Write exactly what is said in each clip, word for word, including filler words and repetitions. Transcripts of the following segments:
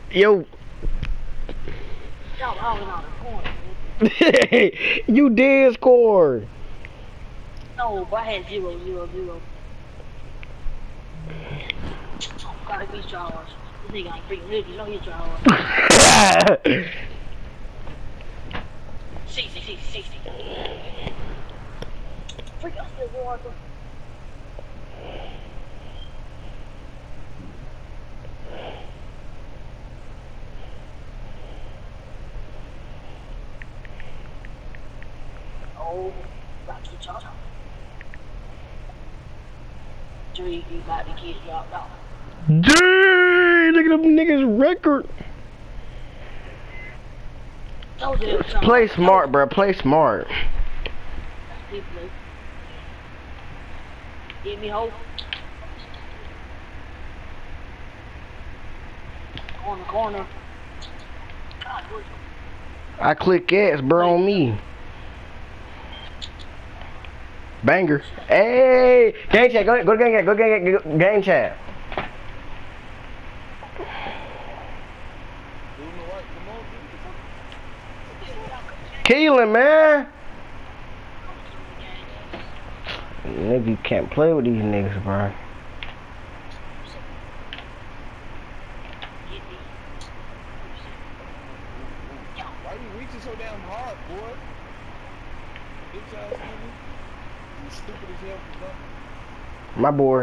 Yo. Y'all always on the corner. You did score. No, but I had zero, zero, zero. Gotta be Charles. This nigga ain't freaking good. You know he's Charles. sixty, sixty, sixty. Freak, I'm still going. Oh, got to charge. Three, you got the kids dropped off. Dang, look at them niggas record. Told you there was something. Play smart, bro. Play smart. That's play. Get me hope. Corner, corner. God, good. I click X, bro, on me. Banger. Hey, game chat. Go, go to game chat. Go to game, go, game chat. Keelan, man. Nigga, you can't play with these niggas, bro. Why you reaching so damn hard, boy? Bitch ass nigga. You stupid as hell for nothing. My boy.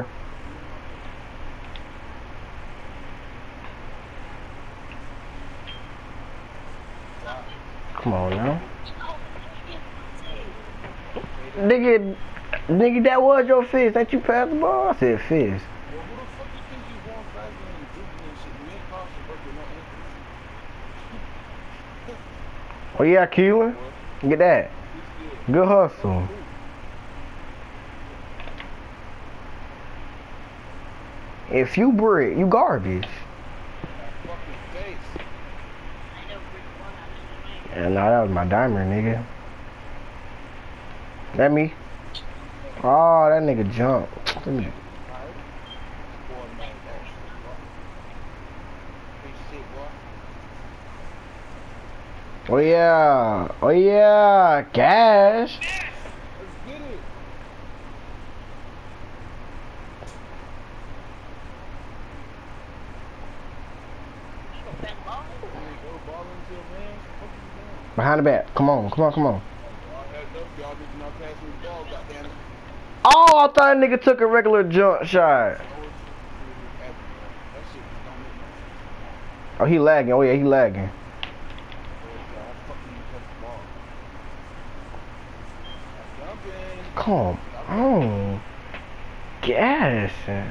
Come on now. Nigga, nigga, that was your fist. That you passed the ball? I said fist. Well, who the fuck you think you going faster than dribbling and shit? You ain't causing work with no ankles. Oh yeah, Keelan. Get that. Good hustle. If you brick, you garbage. Yeah, no, that was my diamond, nigga. That me? Oh, that nigga jumped. Let me. Oh yeah, oh yeah, cash. Let's get it. Behind the back. Come on, come on, come on. Oh, I thought that nigga took a regular jump shot. Oh, he lagging. Oh yeah, he lagging. Come on. Gas.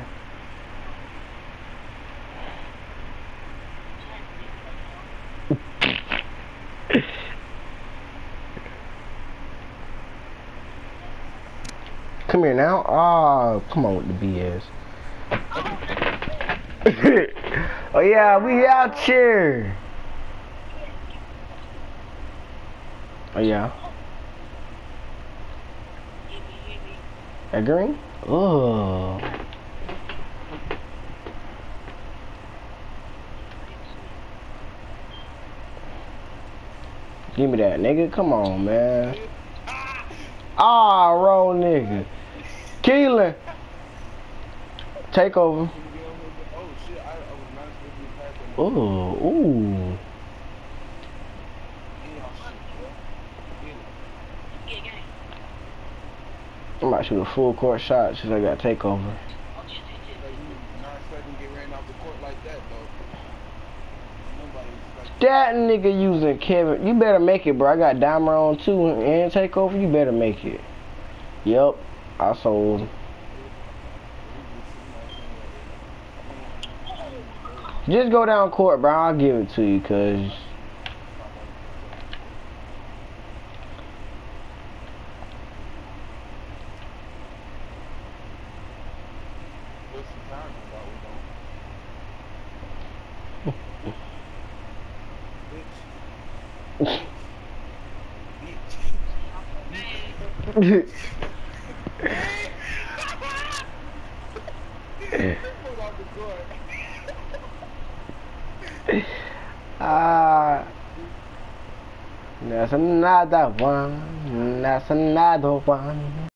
Come here now. Oh, come on with the B S. Oh yeah, we out here. Oh yeah. That green? Oh. Give me that, nigga. Come on, man. Ah, wrong nigga. Keelan. Take over. Ooh, ooh. I'm about to shoot a full court shot since I got takeover. That nigga using Kevin. You better make it, bro. I got Dimer on too and takeover. You better make it. Yup. I sold. Just go down court, bro. I'll give it to you, cause Ah, that's another one. That's another one.